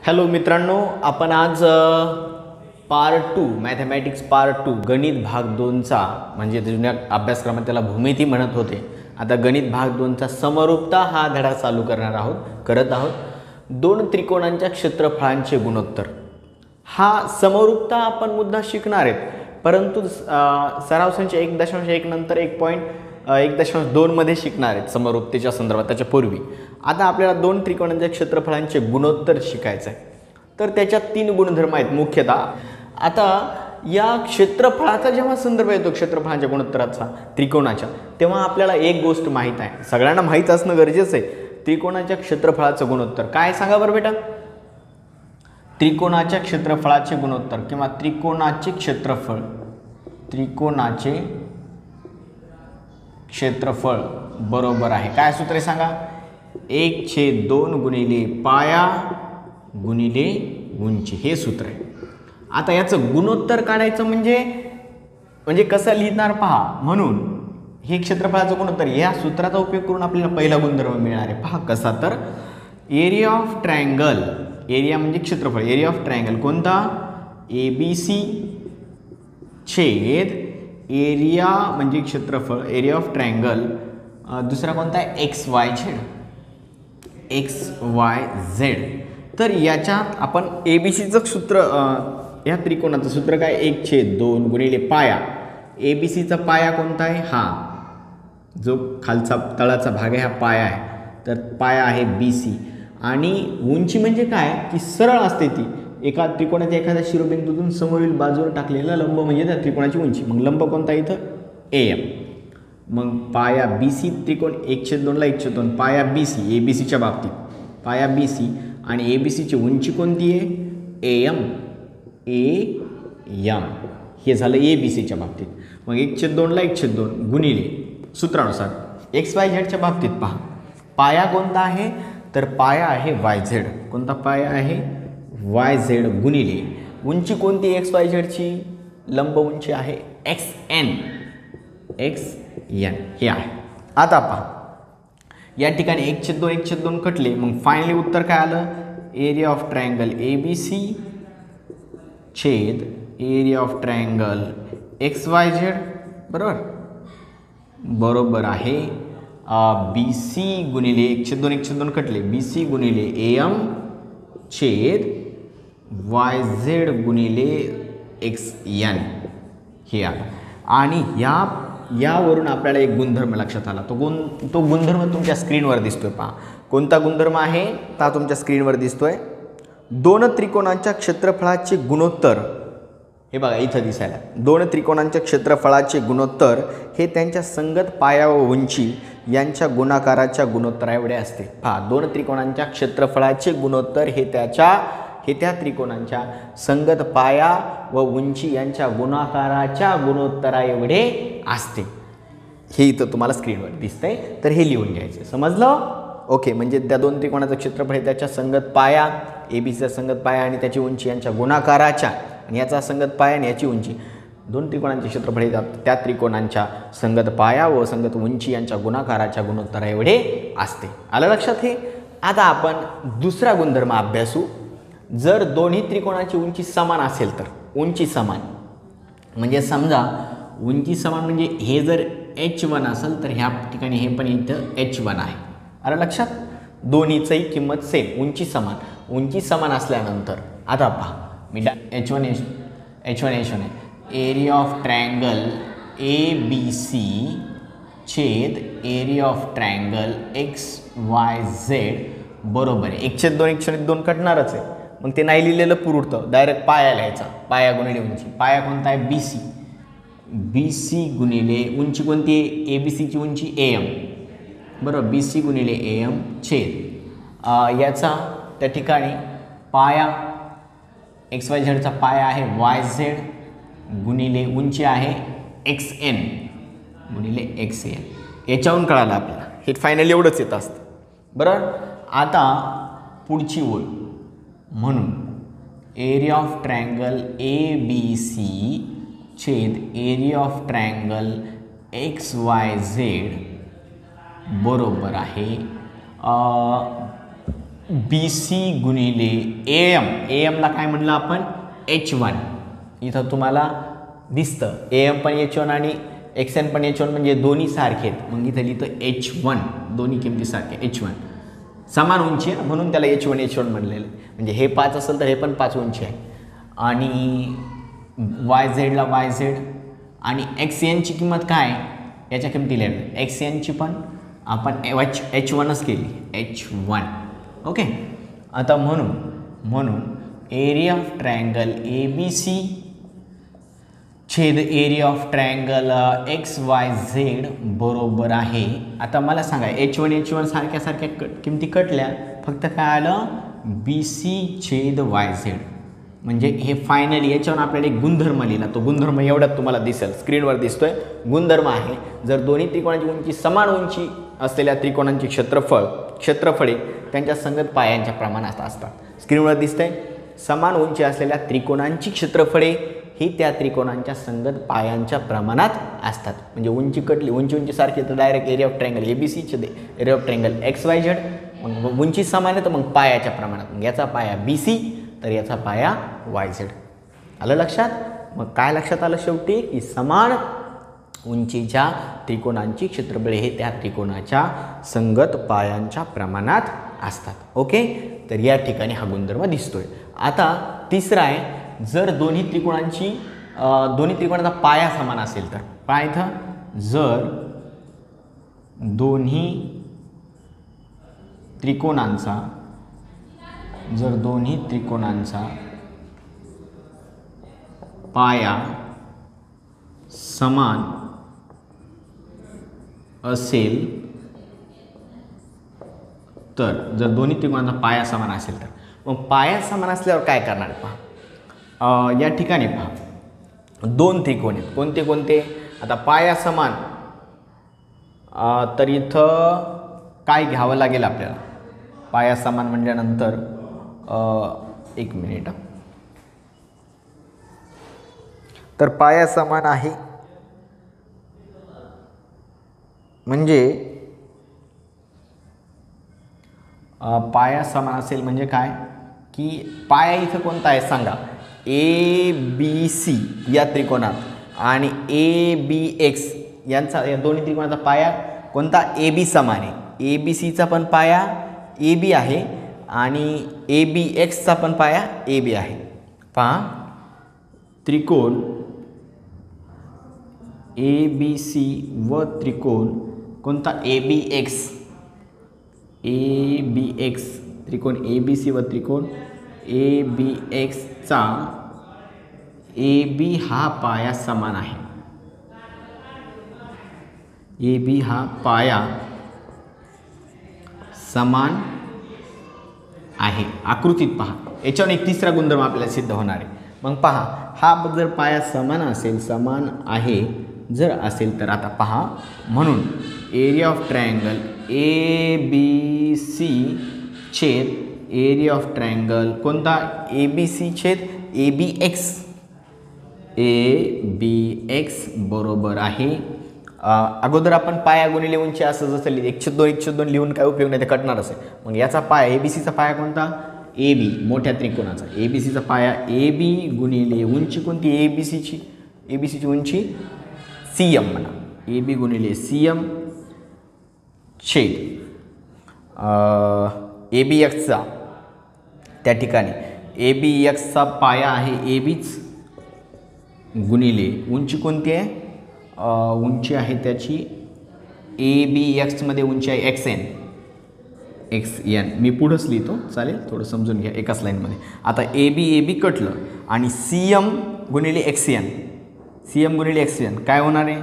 Hello मित्रांनो, आपण आज पार्ट 2 मॅथमॅटिक्स पार्ट 2 गणित भाग 2चा म्हणजे जुन्या अभ्यासक्रमात त्याला भूमिती म्हणत होते. आता गणित भाग 2चा समरूपता हा धडा चालू करत आहोत. दोन त्रिकोणांच्या क्षेत्रफळांचे गुणोत्तर. हा समरूपता आपण मुद्दा शिकणार आहेत, परंतु सराव संच 1.1 नंतर 1.2 मध्ये शिकणार आहेत समरूपतेच्या संदर्भात. त्याच्यापूर्वी आता आपल्याला दोन त्रिकोणांच्या क्षेत्रफळांचे गुणोत्तर शिकायचं आहे. तर त्याच्यात 3 गुणधर्म आहेत मुख्यतः. आता या क्षेत्रफळाचा जेव्हा संदर्भ येतो क्षेत्रफळांच्या गुणोत्तराचा त्रिकोणाच्या, तेव्हा आपल्याला एक गोष्ट माहीत आहे, सगळ्यांना माहीत असणं गरजेचं आहे. त्रिकोणाच्या क्षेत्रफळाचं गुणोत्तर काय सांगा बरं बेटा? त्रिकोणाच्या क्षेत्रफळाचे गुणोत्तर किंवा त्रिकोणाचे क्षेत्रफळ बरोबर आहे. काय सूत्र आहे सांगा? 1/2 गुणिले पाया गुणिले उंची, हे सूत्र आहे. आता याचं गुणोत्तर काढायचं म्हणजे कसं लिहिणार पहा. म्हणून हे क्षेत्रफळाचं गुणोत्तर या सूत्राचा उपयोग करून आपल्याला पहिला गुणधर्म मिळणार आहे. पहा कसा, तर एरिया ऑफ ट्रायंगल, एरिया म्हणजे क्षेत्रफळ, एरिया ऑफ ट्रायंगल कोणता? ABC छेद एरिया म्हणजे क्षेत्रफळ, एरिया ऑफ ट्रायंगल दुसरा कोणता आहे? XYZ. तर याच्यात आपण ABCचं सूत्र, या त्रिकोणाचं सूत्र काय? 1/2 गुणिले पाया. ABCचा पाया कोणता आहे? हा जो खालचा तळाचा भाग आहे हा पाया आहे, तर पाया आहे BC. आणि उंची म्हणजे काय की सरळ असते ती एका त्रिकोणाच्या एखाद्या शिरोबिंदूतून समोरील बाजूवर टाकलेला लंब म्हणजे त्या त्रिकोणाची उंची. मग लंब कोणता इथं? AM. मग पाया BC त्रिकोण 1/2 ला 1/2 पाया BC, ABCच्या बाबतीत पाया BC आणि ABCची उंची कोणती आहे? AM. हे झालं ABCच्या बाबतीत. मग 1/2 ला 1/2 गुणिले सूत्रानुसार XYZच्या बाबतीत पहा पाया कोणता आहे? तर पाया आहे YZ. कोणता पाया आहे? YZ गुणिले उंची कोणती? XYZची लंब उंची आहे XN हे आहे. आता पहा या ठिकाणी 1/2 कटले, मग फायनली उत्तर काय आलं? एरिया ऑफ ट्रायंगल ABC छेद एरिया ऑफ ट्रायंगल XYZ बरोबर आहे BC गुणिले 1/2 कटले BC गुणिले AM छेद YZ गुणिले XN हे आलं. आणि यावरून आपल्याला एक गुणधर्म लक्षात आला. तो गुणधर्म तुमच्या स्क्रीनवर दिसतोय. पहा कोणता गुणधर्म आहे? ता तुमच्या स्क्रीनवर दिसतोय. दोन त्रिकोणांच्या क्षेत्रफळाचे गुणोत्तर, हे बघा इथं दिसायला, दोन त्रिकोणांच्या क्षेत्रफळाचे गुणोत्तर हे त्यांच्या संगत पाया व उंची यांच्या गुणाकाराच्या गुणोत्तरा एवढे असते. पहा दोन त्रिकोणांच्या क्षेत्रफळाचे गुणोत्तर हे त्या त्रिकोणांच्या संगत पाया व उंची यांच्या गुणाकाराच्या गुणोत्तरा एवढे असते. हे इथं तुम्हाला स्क्रीनवर दिसतंय, तर हे लिहून घ्यायचं. समजलं? ओके. म्हणजे त्या दोन त्रिकोणाचं क्षेत्रफळ हे त्याच्या संगत पाया, ABCचा संगत पाया आणि त्याची उंची यांच्या गुणाकाराच्या, आणि याचा संगत पाया आणि याची उंची, दोन त्रिकोणांचे क्षेत्रफळ हे त्या त्रिकोणांच्या संगत पाया व संगत उंची यांच्या गुणाकाराच्या गुणोत्तरा एवढे असते. आलं लक्षात हे? आता आपण दुसरा गुणधर्म अभ्यासू. जर दोन्ही त्रिकोणाची उंची समान असेल तर, उंची समान म्हणजे समजा उंची समान म्हणजे हे जर H1 असेल तर ह्या ठिकाणी हे पण इथं H1 आहे. आलं लक्षात? दोन्हीचंही किंमत सेम, उंची समान असल्यानंतर आता पहा मी H1 आहे. एरिया ऑफ ट्रायंगल ABC छेद एरिया ऑफ ट्रायंगल XYZ बरोबर आहे 1/2 कटणारच आहे. मग ते नाही लिहिलेलं पुरवठं, डायरेक्ट पाया लिहायचा. पाया गुणिले उंची. पाया कोणता आहे? BC गुणिले उंची कोणती आहे? ABCची उंची AM बरोबर, BC गुणिले AM छेद याचा त्या ठिकाणी पाया XYZचा पाया आहे YZ गुणिले उंची आहे XN गुणिले XN. याच्यावरून कळालं आपल्याला, हे फायनली एवढंच येत असतं बरोबर. आता पुढची ओळ, म्हणून एरिया ऑफ ट्रायंगल ABC छेद एरिया ऑफ ट्रायंगल XYZ बरोबर आहे BC गुणिले AM. AMला काय म्हणलं आपण? H1. इथं तुम्हाला दिसतं AM पण H1 आणि XN पण H1 म्हणजे दोन्ही सारखे आहेत. मग इथं लिहितं H1, दोन्ही किमती सारखे H1. समान उंची आहे म्हणून त्याला H1 म्हणलेलं आहे. म्हणजे हे 5 असेल तर हे पण 5 उंची आहे. आणि YZला YZ आणि XNची किंमत काय याच्या किमती लिहिल्या. XNची पण आपण H1च केली, H1. ओके. आता म्हणून एरिया ऑफ ट्रायंगल ABC छेद एरिया ऑफ ट्रायंगल XYZ बरोबर आहे. आता मला सांगा H1 सारख्या किमती कटल्या, फक्त काय आलं BC छेद YZ. म्हणजे हे फायनली याच्यावर आपल्याला एक गुणधर्म लिहिला. तो गुणधर्म एवढ्यात तुम्हाला दिसेल, स्क्रीनवर दिसतोय. गुणधर्म आहे जर दोन्ही त्रिकोणाची उंची समान उंची असलेल्या त्रिकोणांची क्षेत्रफळे त्यांच्या संगत पायांच्या प्रमाणात असतात. स्क्रीनवर दिसतंय समान उंची असलेल्या त्रिकोणांची क्षेत्रफळे ही त्या त्रिकोणांच्या संगत पायांच्या प्रमाणात असतात. म्हणजे उंची कटली, उंची सारखी तर direct area of triangle ABC छेद एरिया ऑफ ट्रायंगल XYZ. मग उंची समान आहे तर मग पायाच्या प्रमाणात. मग याचा पाया BC तर याचा पाया YZ. आलं लक्षात? मग काय लक्षात आलं शेवटी की समान उंचीच्या त्रिकोणांची क्षेत्रफळे हे त्या त्रिकोणाच्या संगत पायांच्या प्रमाणात असतात. ओके. तर या ठिकाणी हा गुणधर्म दिसतोय. आता तिसरा आहे जर दोन्ही त्रिकोणाचा पाया समान असेल तर. पाय इथं जर दोन्ही त्रिकोणांचा पाया समान असेल तर, जर दोन्ही त्रिकोणांचा पाया समान असेल तर मग पाया समान असल्यावर काय करणार पहा. या ठिकाणी पहा दोन त्रिकोण आहेत. कोणते कोणते? आता पाया समान तर इथं काय घ्यावं लागेल आपल्याला? पाया समान म्हटल्यानंतर एक मिनिट. तर पाया समान आहे म्हणजे पाया समान असेल म्हणजे काय की पाया इथं कोणता आहे सांगा. ABC या त्रिकोणात आणि ABX यांचा, या दोन्ही त्रिकोणाचा पाया कोणता? AB समान आहे. ABCचा पण पाया AB आहे आणि ABXचा पण पाया AB आहे. पहा त्रिकोण ABC व त्रिकोण कोणता? ABX त्रिकोण ABC व त्रिकोण ABXचा AB हा पाया समान आहे. AB हा पाया समान आहे. आकृतीत पहा. याच्यावर एक तिसरा गुणधर्म आपल्याला सिद्ध होणार आहे. मग पहा हा जर पाया समान आहे जर असेल तर आता पहा म्हणून एरिया ऑफ ट्रायंगल ABC छेद एरिया ऑफ ट्रायंगल कोणता? ABC छेद ABX बरोबर आहे. अगोदर आपण पाया गुणिले उंची असं जसं लिहिलं 1/2 लिहून काय उपयोग नाही, ते कटणार असेल. मग याचा पाया ABCचा पाया कोणता? AB मोठ्या त्रिकोणाचा. ABCचा पाया AB गुणिले उंची कोणती? ABCची उंची CM म्हणा. AB गुणिले CM छेद ABXचा, त्या ठिकाणी ABXचा पाया आहे ABच गुणिले उंची कोणती आहे? उंची आहे त्याची ABXमध्ये उंची आहे XN. मी पुढंच लिहितो, चालेल, थोडं समजून घ्या एकाच लाईनमध्ये. आता AB कटलं आणि CM गुणिले XN काय होणार आहे?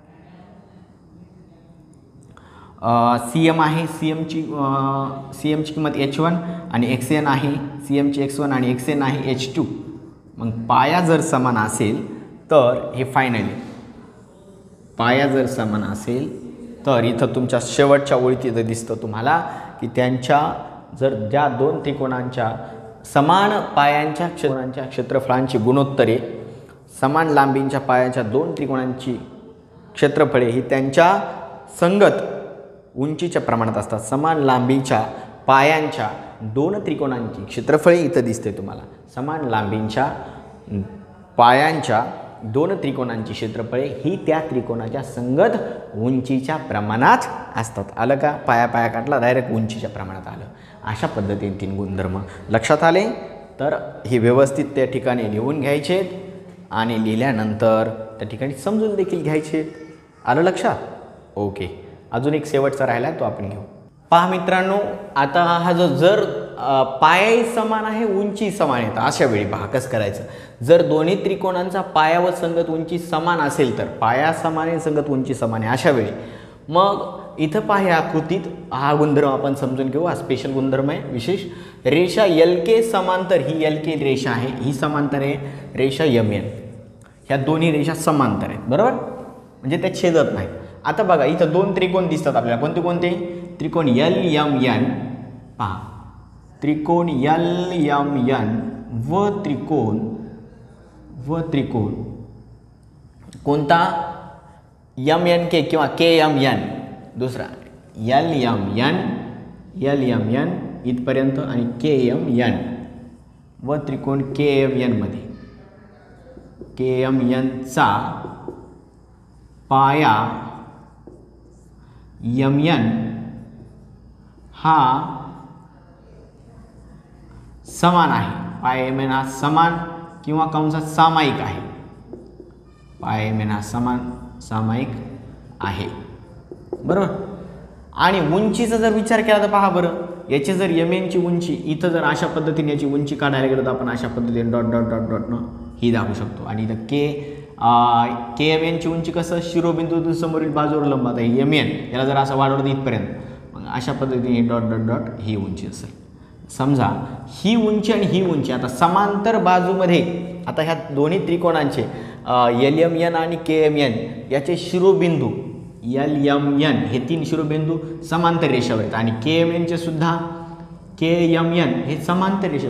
CM आहे, CMची किंमत H1 आणि XN आहे, CMची X1 आणि XN आहे H2. मग पाया जर समान असेल तर हे फायनली पाया जर समान असेल तर इथं तुमच्या शेवटच्या ओळीत इथं दिसतं तुम्हाला की त्यांच्या जर ज्या दोन त्रिकोणांच्या समान पायांच्या क्षेत्रफळांची गुणोत्तरे समान लांबींच्या पायांच्या दोन त्रिकोणांची क्षेत्रफळे ही त्यांच्या संगत उंचीच्या प्रमाणात असतात. समान लांबीच्या पायांच्या दोन त्रिकोणांची क्षेत्रफळे इथं दिसते तुम्हाला, समान लांबींच्या पायांच्या दोन त्रिकोणांची क्षेत्रफळे ही त्या त्रिकोणाच्या संगत उंचीच्या प्रमाणात असतात. आलं का? पाया पाया काढला, डायरेक्ट उंचीच्या प्रमाणात आलं. अशा पद्धतीने 3 गुणधर्म लक्षात आले. तर हे व्यवस्थित त्या ठिकाणी लिहून घ्यायचे आणि लिहिल्यानंतर त्या ठिकाणी समजून देखील घ्यायचे. आलं लक्षात? ओके. अजून एक शेवटचा राहिला तो आपण घेऊ. पहा मित्रांनो, आता हा जो जर पायाही समान आहे, उंची समान आहे, तर अशा वेळी पहा कसं करायचं. जर दोन्ही त्रिकोणांचा पाया व संगत उंची समान असेल तर पाया समान आहे, संगत उंची समान आहे, अशा वेळी मग इथं पहा ह्या आकृतीत हा गुणधर्म आपण समजून घेऊ. हा स्पेशल गुणधर्म आहे विशेष. रेषा LK समांतर, ही LK रेषा आहे, ही समांतर आहे रेषा MN. ह्या दोन्ही रेषा समांतर आहेत, बरोबर, म्हणजे त्या छेदत नाहीत. आता बघा इथं दोन त्रिकोण दिसतात आपल्याला. कोणते कोणते? त्रिकोण LMN. पहा, त्रिकोण LMN व त्रिकोण कोणता? MNK किंवा KMN. दुसरा LMN इथपर्यंत आणि KMN व त्रिकोण KMN मध्ये KMNचा पाया MN हा समान आहे. पाया MN हा समान किंवा कंसात सामायिक आहे. पाया MN हा सामायिक आहे, बरोबर. आणि उंचीचा जर विचार केला तर पहा बरं, याची जर MN ची उंची इथं जर अशा पद्धतीने याची उंची काढायला गेलो तर आपण अशा पद्धतीने डॉट डॉट डॉट डॉटनं ही दाखवू शकतो. आणि इथं KMN ची उंची कसं, शिरोबिंदूतून समोरील बाजूवर लंब, आता MN याला जर असं वाढवलं इथपर्यंत, मग अशा पद्धतीने डॉट डॉट डॉट ही उंची असेल. समजा ही उंची आणि ही उंची आता समांतर बाजूमध्ये, आता ह्या दोन्ही त्रिकोणांचे LMN आणि KMN याचे शिरोबिंदू LMN हे 3 शिरोबिंदू समांतर रेषेवर आहेत आणि KMN चे सुद्धा KMN हे समांतर रेषा.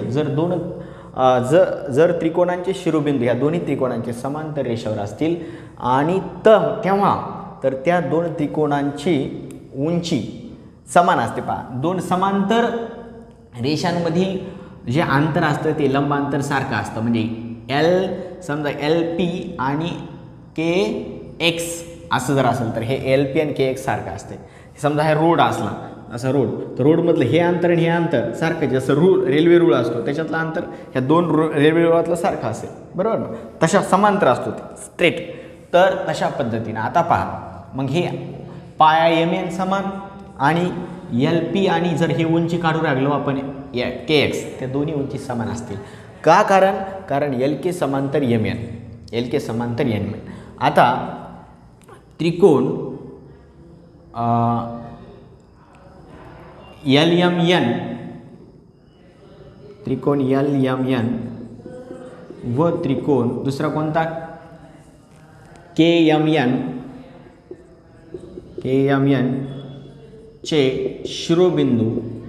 जर त्रिकोणांचे शिरोबिंदू या दोन्ही त्रिकोणांचे समांतर रेषेवर असतील आणि तेव्हा तर त्या दोन त्रिकोणांची उंची समान असते. पहा, दोन समांतर रेषांमधील जे अंतर असतं ते लंबांतर सारखं असतं. म्हणजे समजा LP आणि KX असं जर असेल तर हे LP आणि KX सारखं असते. समजा हा रोड असला, असा रोड, तर रोडमधलं हे अंतर आणि हे अंतर सारखं, जसं रेल्वे रूळ असतो त्याच्यातलं अंतर ह्या दोन रेल्वे रुळातलं सारखं असेल, बरोबर ना. तशा समांतर असतो ते स्ट्रेट. तर तशा पद्धतीनं आता पहा, मग हे पाया MN समान आणि LP आणि जर हे उंची काढू लागलो आपण KX, त्या दोन्ही उंची समान असतील. का? कारण LK समांतर MN, LK समांतर MN. आता त्रिकोण LMN व त्रिकोण दुसरा कोणता? KMN चे शिरोबिंदू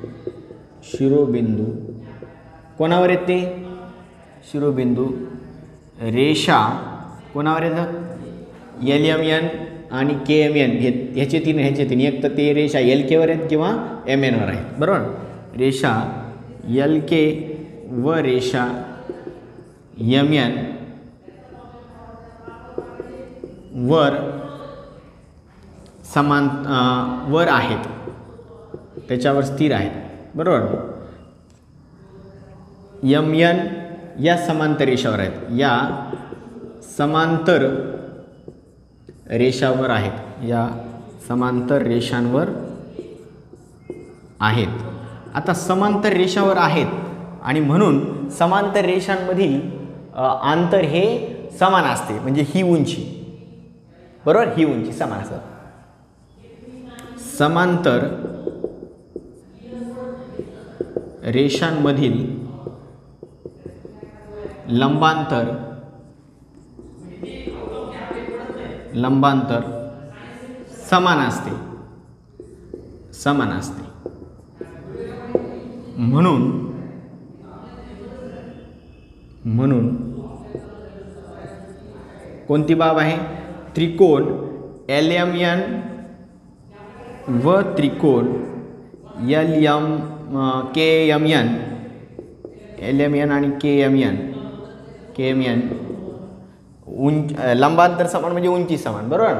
कोणावर येते? शिरोबिंदू रेषा कोणावर येतात? LMN आणि KMN ह्याचे तीन एक तर ते रेषा LK वर आहेत किंवा MN वर आहेत, बरोबर. रेषा LK व रेषा MN वर वर आहेत, त्याच्यावर स्थिर आहेत, बरोबर. MN या समांतर रेषावर आहेत, या समांतर रेषावर आहेत, या समांतर रेषांवर आहेत. आता समांतर रेषावर आहेत आणि म्हणून समांतर रेषांमधील अंतर हे समान असते. म्हणजे ही उंची, बरोबर, ही उंची समान असते. समांतर रेषांमधील लंबांतर समान असते. म्हणून कोणती बाब आहे? त्रिकोण LMN व त्रिकोण LMK K M N L M N आणि के एम एन लंबांतर समान म्हणजे उंची समान, बरोबर.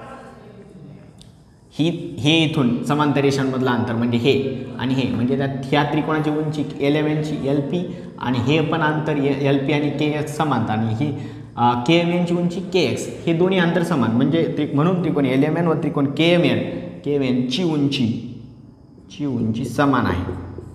हे इथून समांतर रेषांमधलं अंतर म्हणजे हे आणि हे म्हणजे त्यात ह्या त्रिकोणाची उंची एल एम एनची एल पी आणि हे पण अंतर एल पी आणि के एक्स समान आणि ही के एम एनची उंची के एक्स, हे दोन्ही अंतर समान म्हणजे म्हणून त्रिकोण एल एम एन व त्रिकोण के एम एनची उंची समान आहे.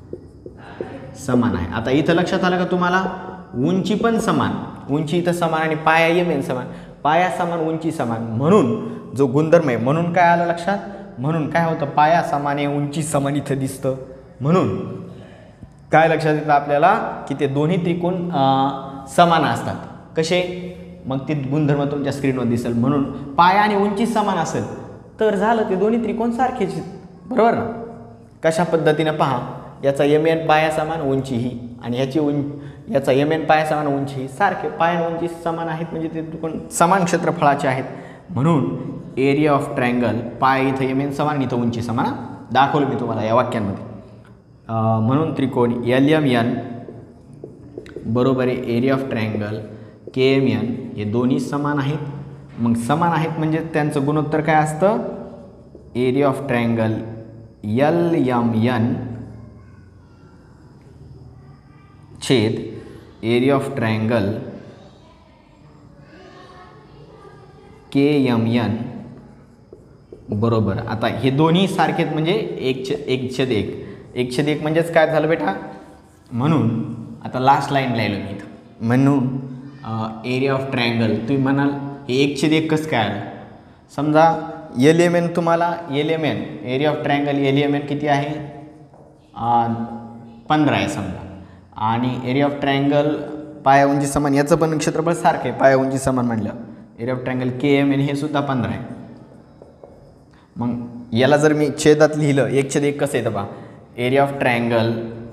आता इथं लक्षात आलं का तुम्हाला, उंची पण समान, उंची इथं समान आणि पाया एम एन समान, पाया समान उंची समान, म्हणून जो गुणधर्म आहे म्हणून काय आलं लक्षात, म्हणून काय होतं पाया समान आहे उंची समान इथं दिसतं, म्हणून काय लक्षात येतं आपल्याला की ते दोन्ही त्रिकोण समान असतात. कसे, मग ते गुणधर्म तुमच्या स्क्रीनवर दिसेल. म्हणून पाया आणि उंची समान असेल तर झालं ते दोन्ही त्रिकोण सारखेच, बरोबर ना. कशा पद्धतीनं पहा, याचा एम एन पाया समान उंची ही आणि याचा एम एन पाया समान उंची ही सारखे, पाया आणि उंची समान आहेत म्हणजे ते त्रिकोण समान क्षेत्रफळाचे आहेत. म्हणून एरिया ऑफ ट्रायंगल, पाय इथं एम एन समान इथं उंची समान दाखवलं मी तुम्हाला या वाक्यांमध्ये. म्हणून त्रिकोण एल एम एन बरोबर आहे area of triangle K M N, हे दोन्ही समान आहेत. मग समान आहेत म्हणजे त्यांचं गुणोत्तर काय असतं, area of triangle L M N छेद area of triangle K M N बरोबर. आता हे दोन्ही सारखेच म्हणजे एक छेद एक म्हणजेच काय झालं बेटा, म्हणून आता लास्ट लाईन लिहिलो मी इथं. म्हणून एरिया ऑफ ट्रायंगल तुम्ही म्हणाल हे 1/1 कसं काय आलं. समजा एल एम एन तुम्हाला area of triangle L M N किती आहे 15 आहे समजा, आणि एरिया ऑफ ट्रायंगल पाया उंची समान याचं पण क्षेत्रफळ सारखं आहे, पाया उंची समान म्हणलं area of triangle K M N हे सुद्धा 15 आहे. मग याला जर मी छेदात लिहिलं 1/1 कसं येतं पहा, area of triangle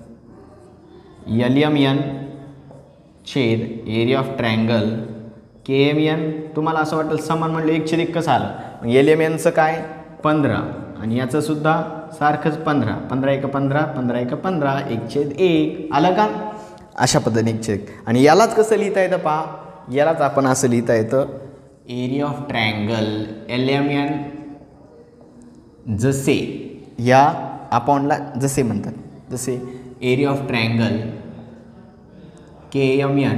L M N छेद area of triangle K M N. तुम्हाला असं वाटेल समान म्हणलं 1/1 कसं आलं, मग एल एम एनचं काय 15 आणि याचं सुद्धा सारखंच 15, 15 × 15, 15 × 15, 1/1 आलं का. अशा पद्धतीने 1/1. आणि यालाच कसं लिहिता येतं पहा, यालाच आपण असं लिहिता येतं area of triangle L M N जसे या अपॉनला जसे म्हणतात, जसे area of triangle K M N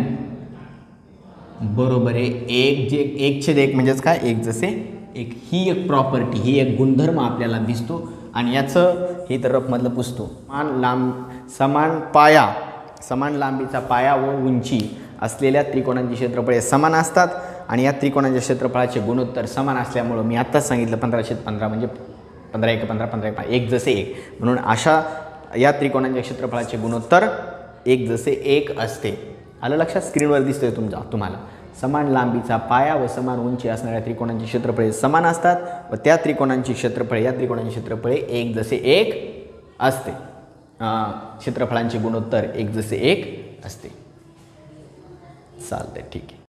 बरोबर आहे 1/1 म्हणजेच काय 1/1. ही एक प्रॉपर्टी, ही एक गुणधर्म आपल्याला दिसतो आणि याचं हे तर रफमधलं पुसतो. समान लांबीचा पाया व उंची असलेल्या त्रिकोणांची क्षेत्रफळे समान असतात आणि या त्रिकोणांच्या क्षेत्रफळाचे गुणोत्तर समान असल्यामुळं मी आत्ताच सांगितलं 15/15 म्हणजे 15 × 15, 15 × 1/1. म्हणून अशा या त्रिकोणांच्या क्षेत्रफळाचे गुणोत्तर 1/1 असते. आलं लक्षात, स्क्रीनवर दिसतोय तुम्हाला. समान लांबीचा पाया व समान उंची असणाऱ्या त्रिकोणांची क्षेत्रफळे समान असतात व त्या त्रिकोणांची क्षेत्रफळे या त्रिकोणांची क्षेत्रफळे 1/1 असते. क्षेत्रफळांचे गुणोत्तर 1/1 असते. चालतंय, ठीक आहे.